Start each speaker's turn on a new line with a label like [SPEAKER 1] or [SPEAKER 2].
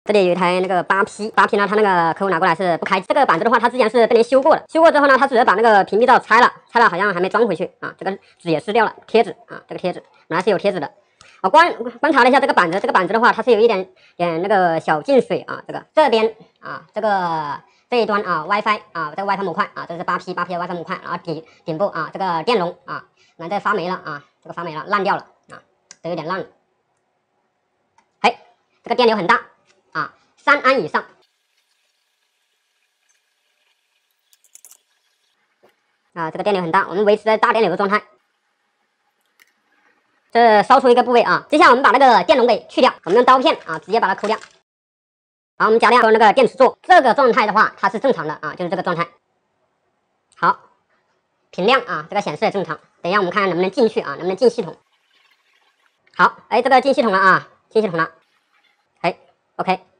[SPEAKER 1] 这里有一台那个8P呢，它那个客户拿过来是不开。这个板子的话，它之前是被人修过的，修过之后呢，他直接把那个屏蔽罩拆了好像还没装回去啊。这个纸也撕掉了，贴纸啊，这个贴纸本来是有贴纸的。我观察了一下这个板子的话，它是有一点那个小进水啊。这边啊，这一端啊 ，WiFi 啊，这个 WiFi 模块啊，这是8P的 WiFi 模块，然后顶部啊，这个电容啊，那这发霉了啊，这个发霉了，烂掉了啊，都有点烂了。哎，这个电流很大啊，3安以上。啊，这个电流很大，我们维持在大电流的状态。这烧出一个部位啊，接下来我们把那个电容给去掉，我们用刀片啊直接把它抠掉。然后我们加亮那个电池座，这个状态的话它是正常的啊，就是这个状态。好，屏亮啊，这个显示也正常。等一下我们看看能不能进去啊，能不能进系统。好，哎，这个进系统了啊，进系统了。哎 ，OK。